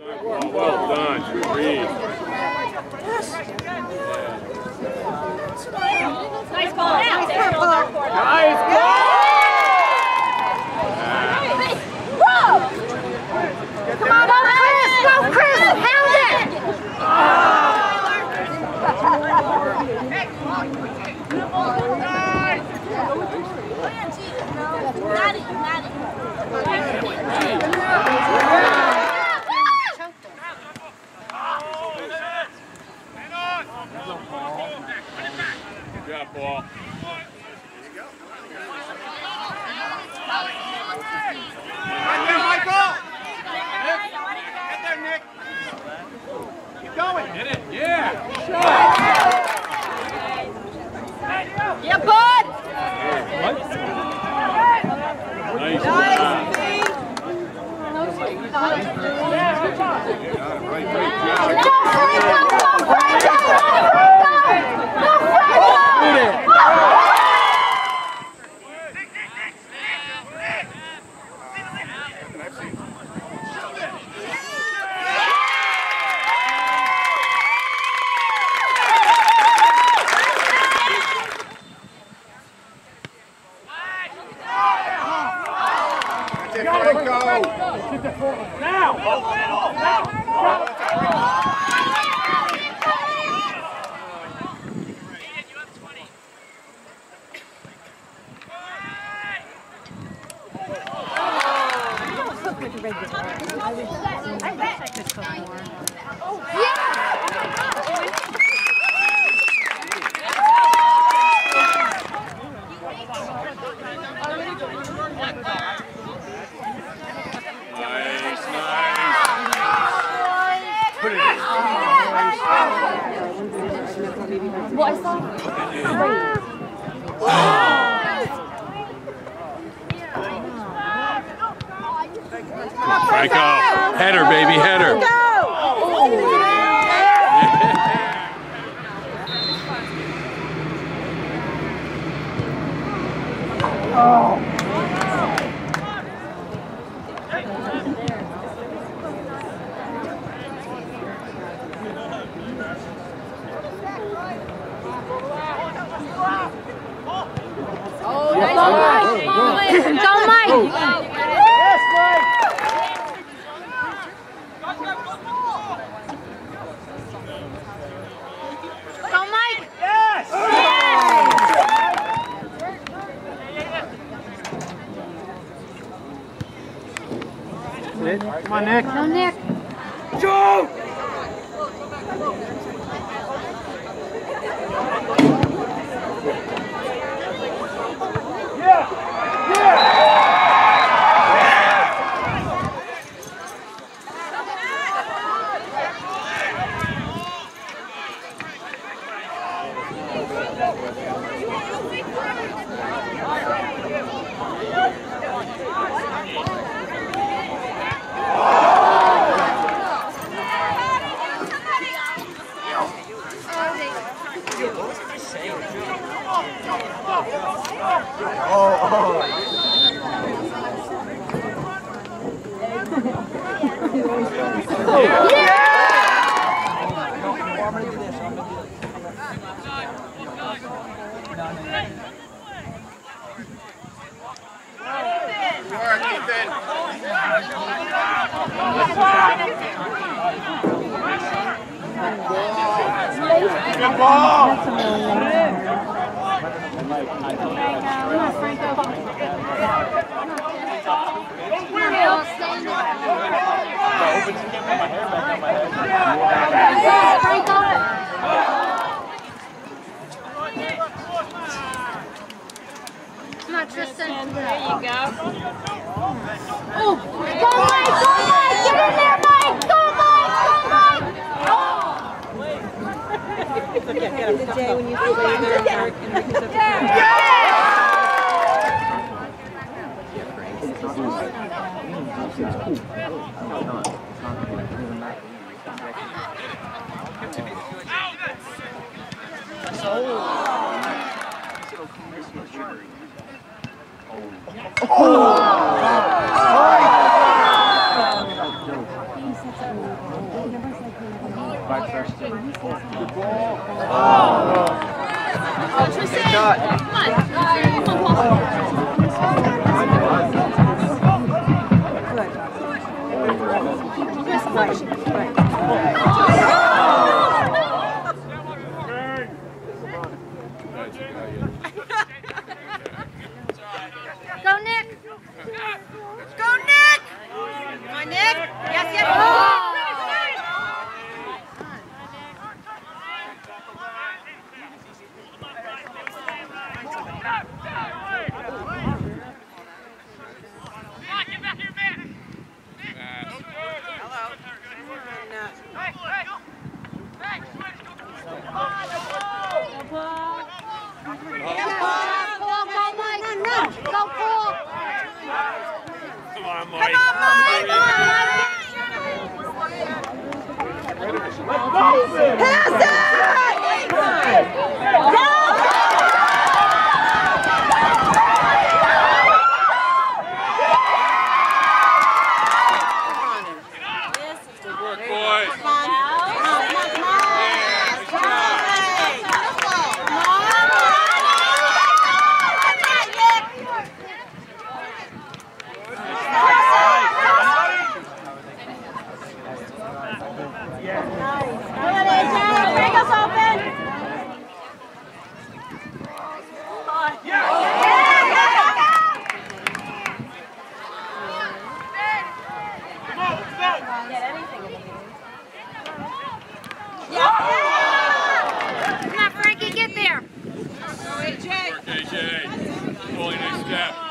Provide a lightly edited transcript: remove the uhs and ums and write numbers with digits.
Well done, Reed. Nice ball. Nice ball. Whoa! Come on, Chris! Go, Chris! Pound it! Good job, Paul. Right there, Michael! Get there, Nick! Keep going! Hit it, yeah! Yeah, bud! What? Nice. Franco, header, baby, header. Go, Mike! Yes, Mike! Go, Mike! Yes! Come on, Nick. Go, Nick. Joe! Good ball! Come on, Tristan. There you go. Oh, go, Mike! Go, Mike! Get in there, Mike! Go, Mike! Go, Mike! The day when you feel like you're dark and make yourself Tristan, come on. Come on, Go, Nick! Go, Nick! Come on, Nick! Yes, yes! Come on, Mike. AJ, really nice step.